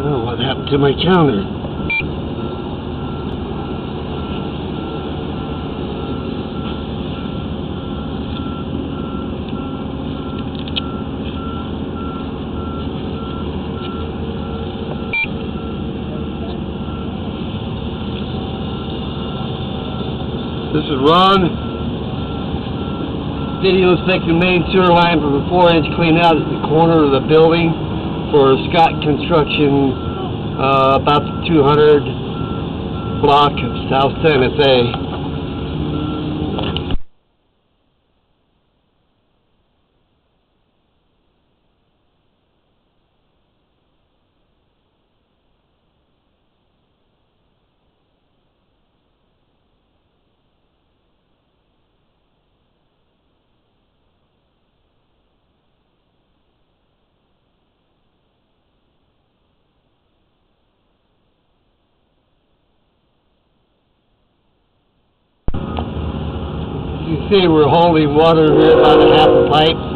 Oh, what happened to my counter? This is Ron. Video inspecting main sewer line for a 4-inch clean out at the corner of the building for Scott Construction, about the 200 block of South Santa Fe. You see we're holding water here about a half a pipe.